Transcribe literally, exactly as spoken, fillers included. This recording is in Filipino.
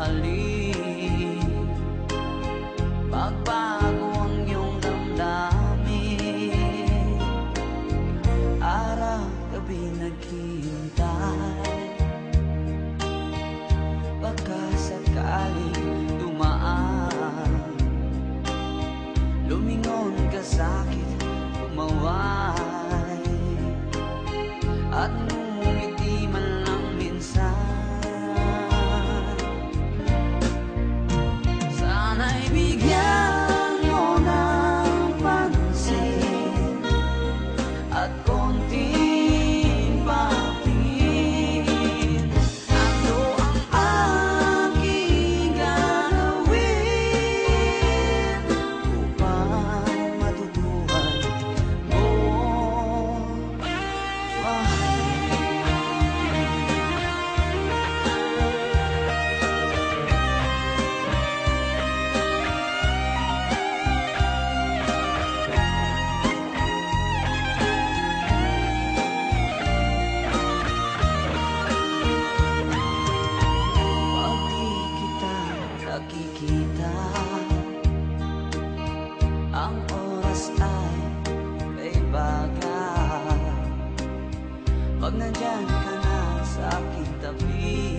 sakali magbago ang iyong damdamin. Araw-gabi naghihintay, baka sakaling dumaan, lumingon ka sa'kin, umaway, at ngumiti man lang minsan. Sana'y bigyan mo ng pansin at konting patingin. Ano ang aking gagawin upang matutuhan mo nakikita, ang oras ay kaibaga. Pag nandyan ka na sa aking tabi,